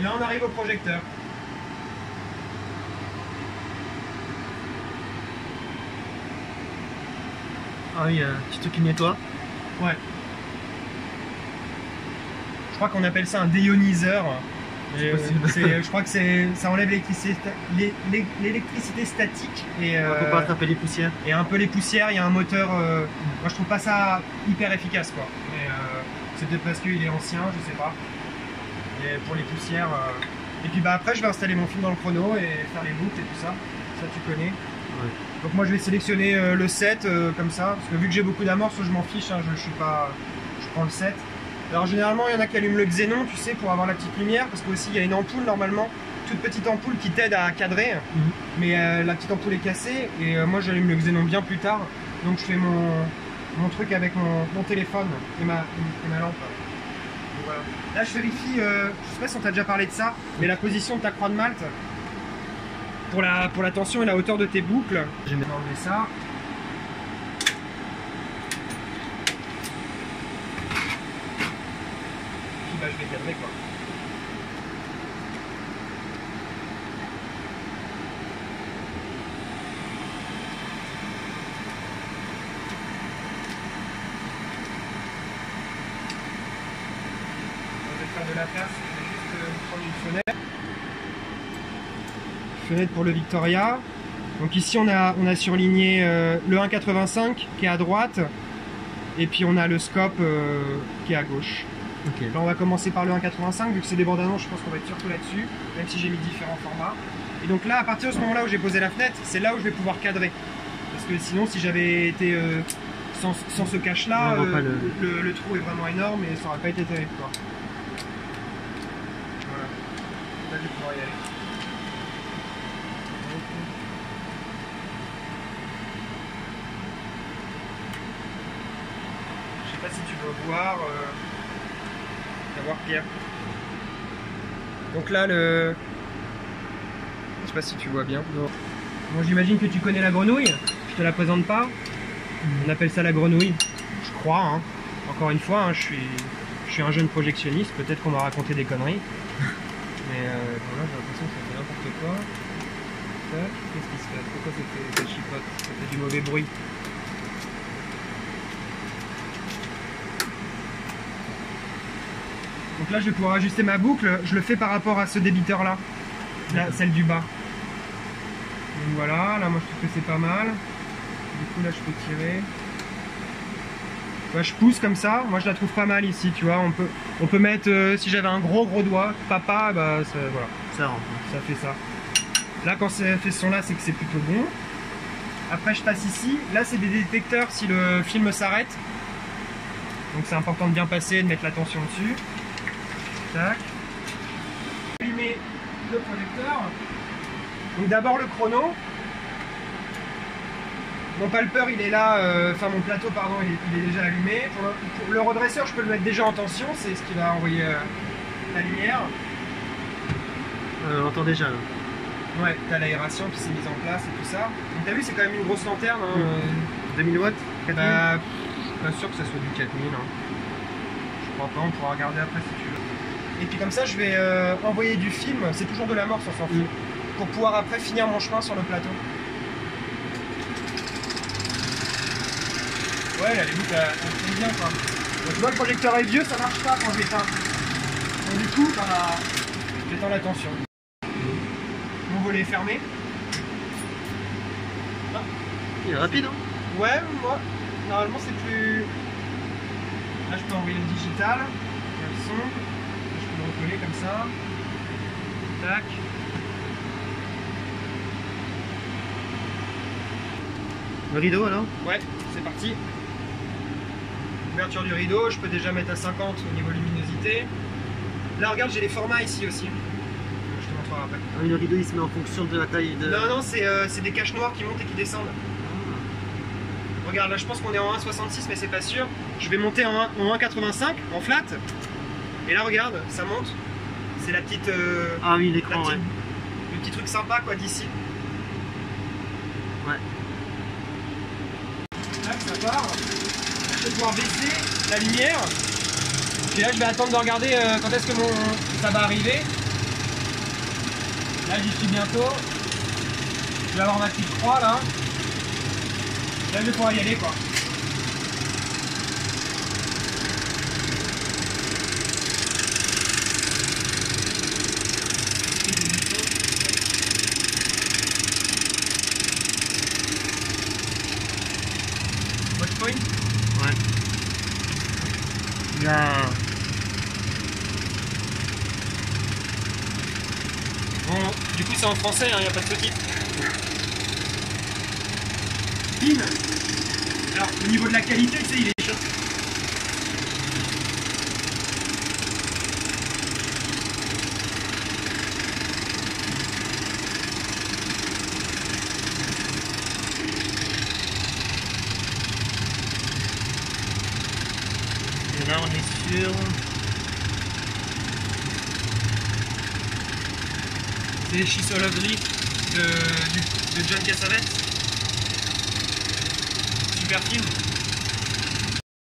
là on arrive au projecteur. Ah oui, petit truc qui nettoie. Ouais. Je crois qu'on appelle ça un déioniseur. Je crois que ça enlève l'électricité statique et pour pas attraper les poussières. Et un peu les poussières. Il y a un moteur. Moi je trouve pas ça hyper efficace quoi. Mais c'est peut-être parce qu'il est ancien, je sais pas. Et pour les poussières. Et puis bah après je vais installer mon film dans le chrono et faire les boucles et tout ça. Ça tu connais. Ouais. Donc moi je vais sélectionner le 7 comme ça, parce que vu que j'ai beaucoup d'amorces, je m'en fiche, hein, je prends le 7. Alors généralement il y en a qui allument le xénon, tu sais, pour avoir la petite lumière, parce qu'aussi il y a une ampoule normalement, toute petite ampoule qui t'aide à cadrer, mais la petite ampoule est cassée, et moi j'allume le xénon bien plus tard, donc je fais mon truc avec mon téléphone et ma lampe. Donc, voilà. Là je vérifie, je sais pas si on t'a déjà parlé de ça, mais la position de ta croix de Malte. Pour la tension et la hauteur de tes boucles, je vais enlever ça. Puis bah, je vais cadrer quoi. Je vais faire de la place, je vais juste prendre une fenêtre. Fenêtre pour le Victoria. Donc ici on a surligné le 1,85 qui est à droite et puis on a le scope qui est à gauche. Okay. Là on va commencer par le 1,85 vu que c'est des bandes annonces, je pense qu'on va être surtout là-dessus, même si j'ai mis différents formats. Et donc là à partir de ce moment-là où j'ai posé la fenêtre, c'est là où je vais pouvoir cadrer. Parce que sinon si j'avais été sans ce cache-là, le trou est vraiment énorme et ça n'aurait pas été terrible quoi. Voilà. Là je vais pouvoir y aller. Je sais pas si tu veux voir Pierre. Donc là je sais pas si tu vois bien. Non. Bon, j'imagine que tu connais la grenouille. Je te la présente pas. On appelle ça la grenouille. Je crois. Hein. Encore une fois, hein, je suis un jeune projectionniste. Peut-être qu'on m'a raconté des conneries. Mais voilà, j'ai l'impression que ça fait n'importe quoi. Qu'est-ce qui se passe? Pourquoi ça chipote? Ça fait du mauvais bruit. Donc là je vais pouvoir ajuster ma boucle, je le fais par rapport à ce débiteur là, celle du bas. Donc voilà, là moi je trouve que c'est pas mal. Du coup là je peux tirer. Ouais, je pousse comme ça, moi je la trouve pas mal ici, tu vois. On peut mettre, si j'avais un gros doigt, papa, bah ça, voilà. Ça rentre. Ça fait ça. Là quand ça fait ce son là, c'est que c'est plutôt bon. Après je passe ici, là c'est des détecteurs si le film s'arrête. Donc c'est important de bien passer, de mettre la tension dessus. Tac. Allumer le projecteur. Donc d'abord le chrono. Mon palpeur il est là, enfin mon plateau pardon il est déjà allumé. Pour le redresseur je peux le mettre déjà en tension, c'est ce qui va envoyer la lumière. On entend déjà là. Ouais, t'as l'aération qui s'est mise en place et tout ça. Donc t'as vu c'est quand même une grosse lanterne. Hein, 2000 watts 4000 bah, pas sûr que ça soit du 4000. Hein. Je crois pas, on pourra regarder après si tu veux. Et puis comme ça je vais envoyer du film, c'est toujours de l'amorce on s'en fout, pour pouvoir après finir mon chemin sur le plateau. Ouais là les boucles elles sont bien quoi. Donc, tu vois le projecteur est vieux, ça marche pas quand je l'éteins. Donc du coup j'éteins la tension. Mon volet est fermé. Ah. Il est rapide hein. Ouais moi, normalement c'est plus... Là je peux envoyer le digital, il y a le son. Je peux le recoller comme ça. Tac. Le rideau alors? Ouais, c'est parti. Ouverture du rideau, je peux déjà mettre à 50 au niveau luminosité. Là regarde, j'ai les formats ici aussi. Je te montrerai après. Ah oui, le rideau il se met en fonction de la taille de... Non, c'est des caches noires qui montent et qui descendent. Regarde, là je pense qu'on est en 1,66 mais c'est pas sûr. Je vais monter en 1,85 en flat. Et là regarde, ça monte. C'est la petite... ah oui, l'écran, ouais. Le petit truc sympa quoi d'ici. Ouais. Là ça part. Je vais pouvoir baisser la lumière. Puis là je vais attendre de regarder quand est-ce que ça va arriver. Là, j'y suis bientôt. Je vais avoir ma petite croix là. Là, je vais pouvoir y aller quoi. Watchpoint? Ouais. Il y a... Bon, du coup, c'est en français, il n'y a pas de sous-titres. Pin. Alors, au niveau de la qualité, tu sais, il est chaud. Et là, on est sur... C'est She's So Lovely de John Cassavetes. Super film.